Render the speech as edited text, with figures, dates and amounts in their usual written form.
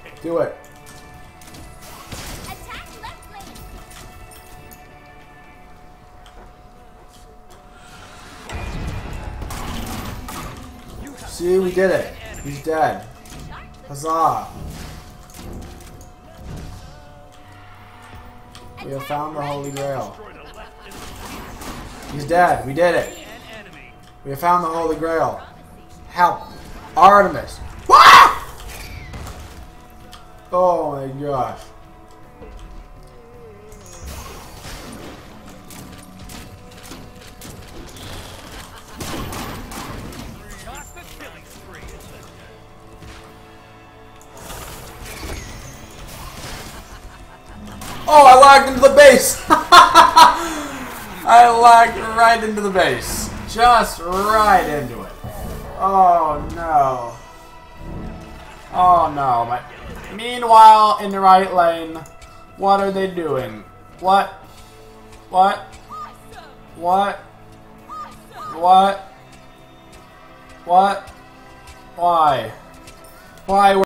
Do it. See, we did it. He's dead. Huzzah. We have found the Holy Grail. He's dead. We did it. We have found the Holy Grail. Help. Artemis. Wah! Oh my gosh. Oh, I lagged into the base! I lagged right into the base. Just right into it. Oh no. Oh no. Meanwhile, in the right lane, what are they doing? What? What? What? What? What? Why? Why?